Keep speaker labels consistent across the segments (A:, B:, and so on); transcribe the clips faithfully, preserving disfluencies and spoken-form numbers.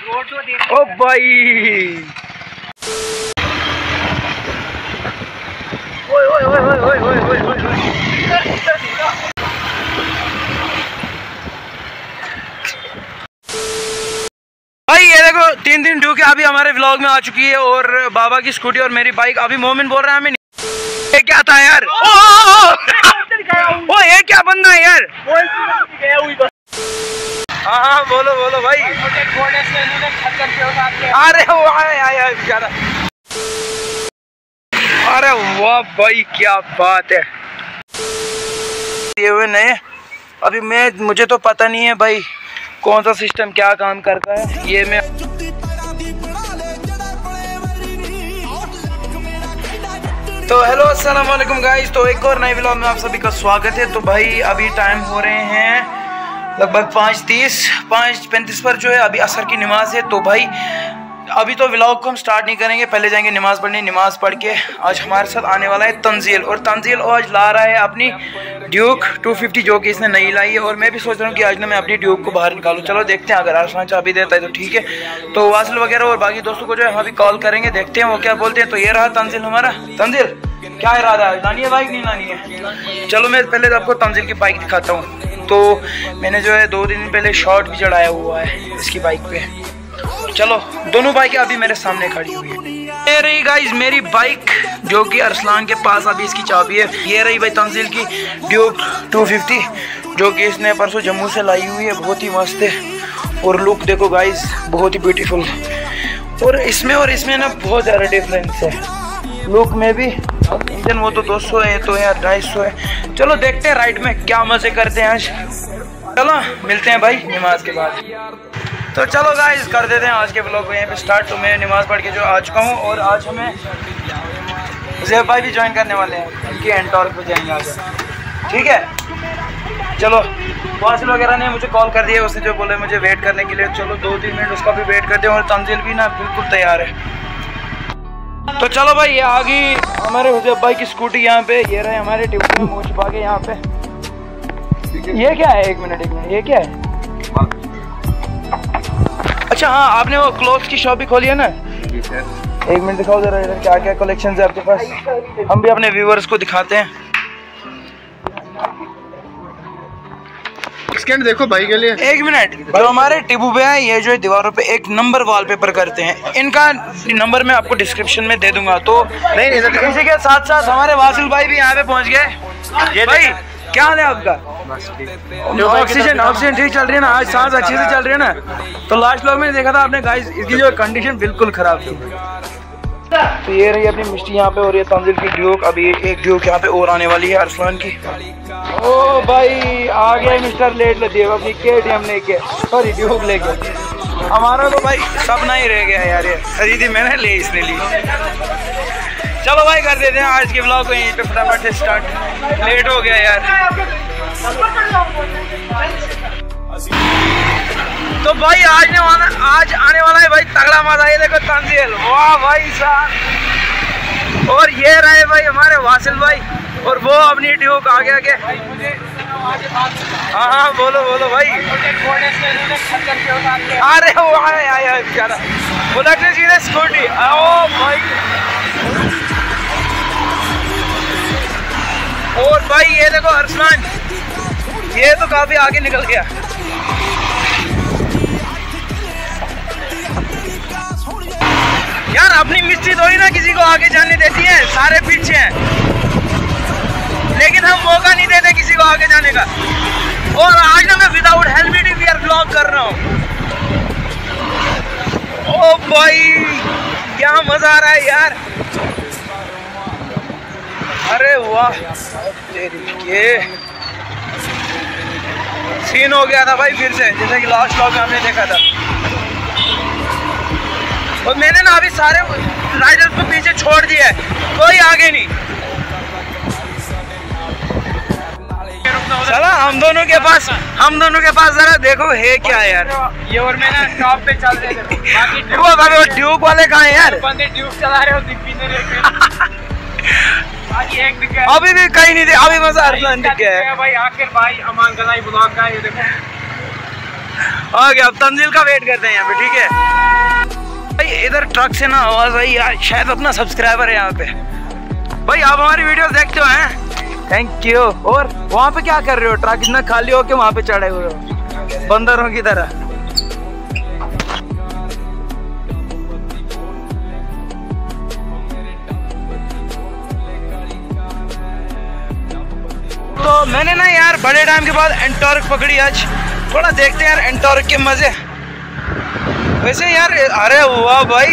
A: ओ भाई ओए ओए ओए ओए ओए ओए ओए ओए भाई ये देखो तीन दिन ड्यूक अभी हमारे व्लॉग में आ चुकी है और बाबा की स्कूटी और मेरी बाइक। अभी मोमिन बोल रहा है हमें ये क्या था यार। ओ, ओ, ओ, ओ ये क्या बंदा है यार। हाँ हाँ बोलो बोलो भाई। अरे वो आया आया बेचारा। अरे वाह भाई क्या बात है। ये हुए नए अभी मैं मुझे तो पता नहीं है भाई कौन सा सिस्टम क्या काम करता है। ये मैं तो हेलो अस्सलाम वालेकुम गाइस। तो एक और नए व्लॉग में आप सभी का स्वागत है। तो भाई अभी टाइम हो रहे हैं लगभग पाँच तीस पाँच पैंतीस पर जो है अभी असर की नमाज है। तो भाई अभी तो व्लॉग को हम स्टार्ट नहीं करेंगे, पहले जाएंगे नमाज़ पढ़ने। नमाज़ पढ़ के आज हमारे साथ आने वाला है तंजील और तंजील आज ला रहा है अपनी ड्यूक टू फिफ्टी जो कि इसने नई लाई है। और मैं भी सोच रहा हूँ कि आज ना मैं अपनी ड्यूक को बाहर निकालूँ। चलो देखते हैं, अगर आसमान चाबी देता है तो ठीक है। तो वासिल वगैरह और बाकी दोस्तों को जो है हम अभी कॉल करेंगे, देखते हैं वो क्या बोलते हैं। तो ये रहा तंजील हमारा। तंजील क्या इरादा है, लानी है बाइक नहीं लानी है? चलो मैं पहले आपको तंजील की बाइक दिखाता हूँ। तो मैंने जो है दो दिन पहले शॉट भी चढ़ाया हुआ है इसकी बाइक पे। चलो दोनों बाइकें अभी मेरे सामने खड़ी हुई है। ये रही गाइस मेरी बाइक जो कि अरसलान के पास अभी इसकी चाबी है। ये रही भाई तंजील की ड्यूक टू फिफ्टी जो कि इसने परसों जम्मू से लाई हुई है। बहुत ही मस्त है और लुक देखो गाइस बहुत ही ब्यूटीफुल। और इसमें और इसमें ना बहुत ज़्यादा डिफरेंस है लुक में भी। इंजन वो तो दो सौ है तो यार ढाई सौ है। चलो देखते हैं राइड में क्या मजे करते हैं आज। चलो मिलते हैं भाई नमाज के बाद। तो चलो गाइस कर देते हैं आज के ब्लॉग को यहीं पे स्टार्ट। तो मैं नमाज़ पढ़ के जो आ चुका हूँ और आज हमें ज़ेब भाई भी ज्वाइन करने वाले हैं। उनकी एंटॉर्क पे जाएंगे आज, ठीक है। चलो वासिल वगैरह ने मुझे कॉल कर दिया, उसने जो बोले मुझे वेट करने के लिए। चलो दो तीन मिनट उसका भी वेट करते हैं और तंजील भी ना बिल्कुल तैयार है। तो चलो भाई ये आ गई हमारे हुजैब भाई की स्कूटी यहाँ पे। ये रहे हमारे टिप्पो में मुँह छुपा के यहाँ पे। ये क्या है, एक मिनट एक मिनट ये क्या है? अच्छा हाँ आपने वो क्लोथ्स की शॉप भी खोली है ना। एक मिनट दिखाओ जरा इधर क्या क्या कलेक्शन है आपके पास, हम भी अपने व्यूअर्स को दिखाते हैं।
B: स्कैन देखो भाई के लिए।
A: एक मिनट, जो हमारे टिबू पे हैं ये जो दीवारों पे एक नंबर वॉलपेपर करते हैं, इनका नंबर मैं आपको डिस्क्रिप्शन में दे दूंगा। तो नहीं इसी के साथ साथ हमारे वासिल भाई भी यहाँ पे पहुँच गए। भाई क्या हाल है आपका? ऑक्सीजन ऑक्सीजन ठीक चल रही है ना? आज सांस अच्छे से चल रही है ना? तो लास्ट व्लॉग में देखा था आपने गाइस इसकी जो कंडीशन बिल्कुल खराब थी। तो ये रही अपनी मिस्टी यहाँ पे और ये तंजील की ड्यूक। अभी एक ड्यूक यहाँ पे और आने वाली है अरसलान की। ओ भाई आ गया मिस्टर लेट लेती है अपनी के टी एम लेके, सॉरी ड्यूक लेके। हमारा तो भाई सपना ही रह गया यार, ये खरीदी मैंने ले इसने ली। चलो भाई कर देते हैं आज के ब्लॉग को यहीं पे फटाफट से स्टार्ट, लेट हो गया यार। तो भाई आज ने वाला आज आने वाला है भाई तगड़ा मजा। ये देखो तंजील, वाह भाई साहब। और ये रहे भाई हमारे वासिल भाई और वो अपनी ड्यूक आगे आगे। हाँ हाँ बोलो बोलो भाई। अरे वो आया आया बेचारा, बुलेट ने सीधे स्कूटी। ओ भाई और भाई ये देखो अरसलान, ये तो काफी आगे निकल गया। यार अपनी मिस्टी थोड़ी ना किसी को आगे जाने देती है, सारे पीछे हैं, लेकिन हम मौका नहीं देते किसी को आगे जाने का। और आज ना मैं विदाउट हेलमेट ही वीआर ब्लॉग कर रहा हूँ। ओ भाई क्या मजा आ रहा है यार। अरे वाह ये सीन हो गया था भाई फिर से, जैसे कि लास्ट व्लॉग में हमने देखा था। और मैंने ना अभी सारे राइडर्स को पीछे छोड़ दिया है, कोई आगे नहीं। चला हम दोनों के पास हम दोनों के पास जरा देखो है क्या यार।
C: ये और मैं ना टॉप पे चल रहे थे, बाकी
A: वो ड्यूक वाले कहाँ हैं यार?
C: बंदे ड्यूक चला रहे हो, दिख नहीं रहे। एक दिख गया,
A: अभी भी कहीं नहीं थे, अभी मजा अरसलान दिख गया है
C: भाई। आखिर भाई अमान गलाई ब्लॉग का ये देखो।
A: ओके अब तंजील का वेट करते हैं यहाँ पे, ठीक है भाई। इधर ट्रक से ना आवाज आई यार, शायद अपना सब्सक्राइबर है यहाँ पे। भाई आप हमारी वीडियोस देखते हो हैं, थैंक यू। और वहाँ पे क्या कर रहे हो? ट्रक इतना खाली हो के वहाँ पे चढ़े हुए हो बंदरों की तरह। तो मैंने ना यार बड़े टाइम के बाद एंटॉर्क पकड़ी आज, थोड़ा देखते हैं यार एंटॉर्क के मजे। वैसे यार अरे वाह भाई,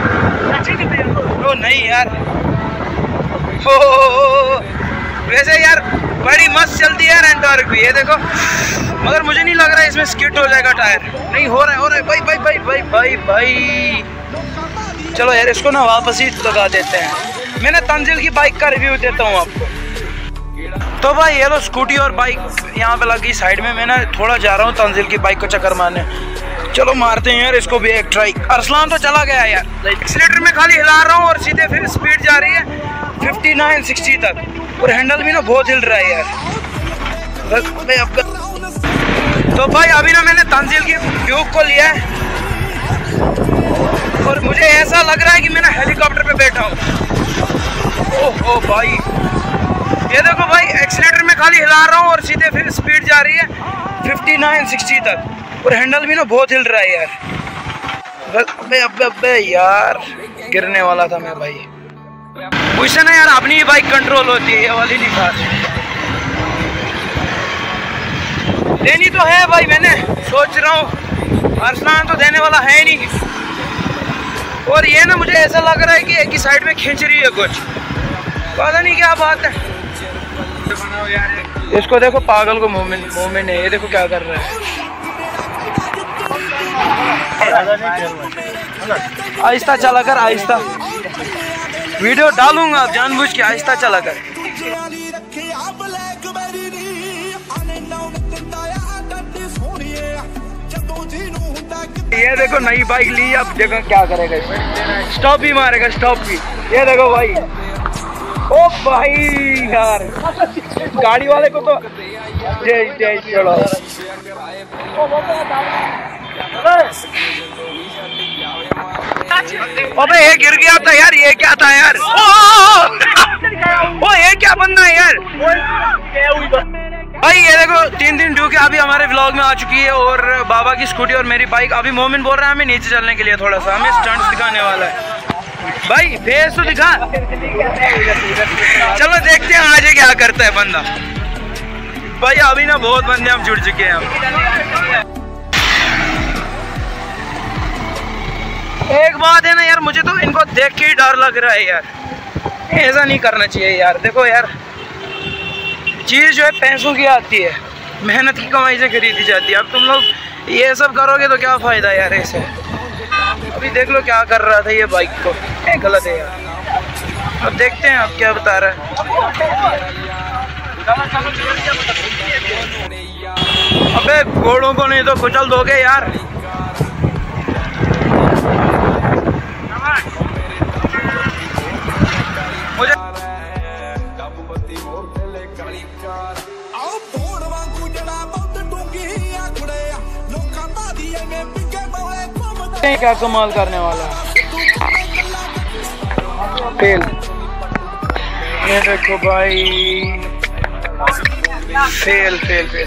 A: ओ नहीं यार हो, वैसे यार बड़ी मस्त चलती है यार एंटॉर्क भी, ये देखो। मगर मुझे नहीं लग रहा है इसमें स्किट हो जाएगा टायर। नहीं हो रहा है, हो रहा है भाई भाई भाई भाई भाई भाई। चलो यार इसको ना वापस ही लगा देते हैं। मैंने तंजील की बाइक का रिव्यू देता हूँ आपको। तो भाई ये लो स्कूटी और बाइक यहाँ पे लगी साइड में। मैं ना थोड़ा जा रहा हूँ तंजील की बाइक को चक्कर मारने। चलो मारते हैं यार इसको भी एक ट्राई। अरसलान तो चला गया यार, एक्सीलेटर में खाली हिला रहा हूँ और सीधे फिर स्पीड जा रही है फिफ्टी नाइन सिक्सटी तक, और हैंडल भी ना बहुत हिल रहा है यार। तो भाई अभी ना मैंने तंजील की ड्यूक को लिया है और मुझे ऐसा लग रहा है कि मैं ना हेलीकॉप्टर पे बैठा हूँ। ओहो भाई ये देखो भाई, एक्सीलेटर में खाली हिला रहा हूँ और सीधे फिर स्पीड जा रही है फिफ्टी नाइन सिक्सटी तक, और हैंडल भी ना बहुत हिल रहा है यार। अबे अबे अबे यार गिरने वाला था मैं भाई। मुझसे ना यार अपनी ही बाइक कंट्रोल होती है, ये वाली नहीं खास। देनी तो है भाई, मैंने सोच रहा हूँ, अरसलान तो देने वाला है नहीं। और ये ना मुझे ऐसा लग रहा है कि एक ही साइड में खींच रही है कुछ, पता नहीं क्या बात है। इसको देखो पागल को, मोमिन मोमिन है, ये देखो क्या कर रहा है। आहिस्ता चला कर, आहिस्ता। वीडियो डालूंगा आप जानबूझ के, आहिस्ता चला कर। ये देखो नई बाइक ली, अब देखो क्या करेगा इसमें, स्टॉप भी मारेगा, स्टॉप भी। ये देखो भाई, ओ भाई यार गाड़ी वाले को तो जय जय चलो। अबे ये गिर गया था यार, ये क्या था यार? ओ, ओ ये क्या बंदा है यार भाई। ये देखो तीन दिन ड्यू के अभी हमारे व्लॉग में आ चुकी है, और बाबा की स्कूटी और मेरी बाइक। अभी मोमिन बोल रहा है हमें नीचे चलने के लिए, थोड़ा सा हमें स्टंट्स दिखाने वाला है भाई। फेस तो दिखा। चलो देखते हैं आज क्या करता है बंदा। भाई अभी ना बहुत बंदे हम जुड़ चुके हैं। हम एक बात है ना यार, मुझे तो इनको देख के ही डर लग रहा है यार। ऐसा नहीं करना चाहिए यार। देखो यार चीज़ जो है पैसों की आती है, मेहनत की कमाई से खरीदी जाती है। अब तुम लोग ये सब करोगे तो क्या फ़ायदा यार ऐसे। अभी देख लो क्या कर रहा था ये बाइक को, ये गलत है यार। अब देखते हैं अब क्या बता रहा है। अबे घोड़ों को नहीं तो कुचल दोगे यार। मुझे क्या कमाल करने वाला है। फेल। ये देखो भाई, फेल फेल फेल।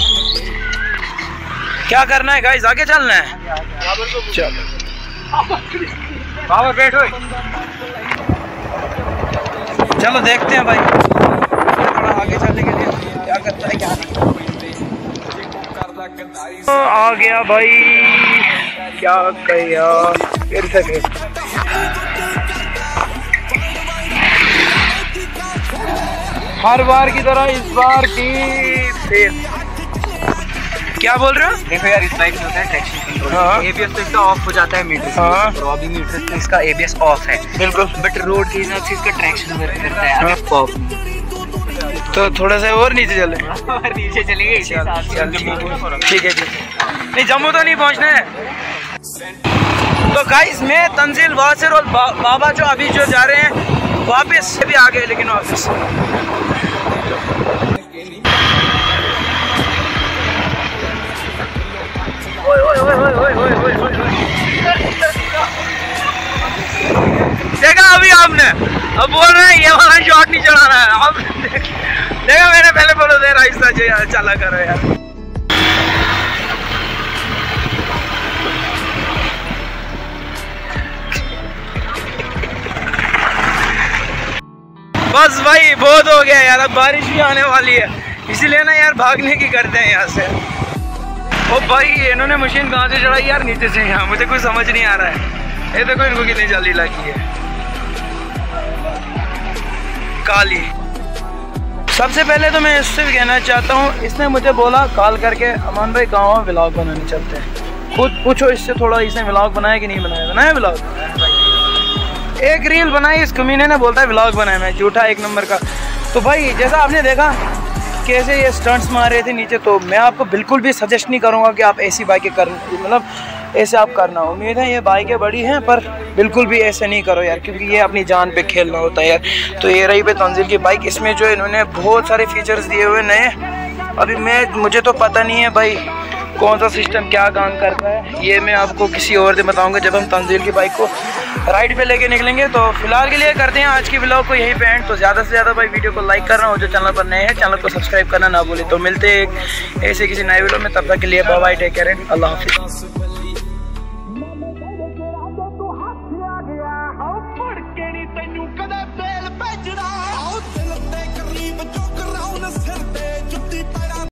A: क्या करना है गाइस, आगे चलना है। चलो बाबर बैठो। चलो देखते हैं भाई थोड़ा आगे चलने के लिए क्या करता है क्या नहीं। आ गया भाई, क्या किया फिर से फिर। हर बार की तरह इस बार की फिर। क्या बोल रहे हो?
B: देखो यार इस बाइक में होता है ट्रैक्शन कंट्रोल, एबीएस तो इसका ऑफ हो जाता है मीटर से।
A: हाँ।
B: तो अभी मीटर से इसका एबीएस ऑफ है
A: बिल्कुल,
B: बट रोड के हिसाब से इसका ट्रैक्शन वर्क करता है। अगर ऑफ
A: तो थोड़ा सा और नीचे चले।
B: नीचे चलेंगे इसी हिसाब से।
A: ठीक है ठीक है। नहीं जम्मू तो नहीं पहुंचना है। तो गाइस मैं तंजील वासिर और बा, बाबा जो अभी जो जा रहे हैं वापस से भी आ गए, लेकिन वापस ओए देखा अभी आपने, अब बोल रहे हैं ये वाला शॉट नहीं चढ़ाना है। अब देखा मैंने पहले बोलो दे आहिस्ता यार चला करो यार। बस भाई बहुत हो गया यार, अब बारिश भी आने वाली है, इसीलिए ना यार भागने की करते हैं यहाँ से। ओ भाई इन्होंने मशीन कहाँ से चढ़ाई यार, नीचे से यहाँ, मुझे कुछ समझ नहीं आ रहा है। ये देखो इनको कितनी जल्दी लगी है, काली। सबसे पहले तो मैं इससे भी कहना चाहता हूँ, इसने मुझे बोला कॉल करके अमान भाई कहाँ हो, व्लॉग बनाने चलते हैं। खुद पूछो इससे थोड़ा, इसने व्लॉग बनाया कि नहीं बनाया? बनाया व्लॉग, एक रील बनाई इस कमीने ने, बोलता है व्लॉग बनाया मैं, झूठा एक नंबर का। तो भाई जैसा आपने देखा कैसे ये स्टंट्स मार रहे थे नीचे, तो मैं आपको बिल्कुल भी सजेस्ट नहीं करूँगा कि आप ऐसी बाइकें कर, मतलब ऐसे आप करना। उम्मीद है ये बाइकें बड़ी हैं, पर बिल्कुल भी ऐसे नहीं करो यार, क्योंकि ये अपनी जान पे खेलना होता है यार। तो ये रही पे तंजील की बाइक, इसमें जो इन्होंने बहुत सारे फीचर्स दिए हुए नए। अभी मैं मुझे तो पता नहीं है भाई कौन सा सिस्टम क्या काम करता है, ये मैं आपको किसी और दिन बताऊंगा जब हम तंजील की बाइक को राइड पे लेके निकलेंगे। तो फिलहाल के लिए करते हैं आज की व्लॉग को यहीं पे एंड। तो ज़्यादा से ज़्यादा भाई वीडियो को लाइक करना, और जो चैनल पर नए हैं चैनल को सब्सक्राइब करना ना भूलें। तो मिलते हैं ऐसे किसी नए वीडियो में, तब तक के लिए बाय बाय, टेक केयर, अल्लाह हाफिज़।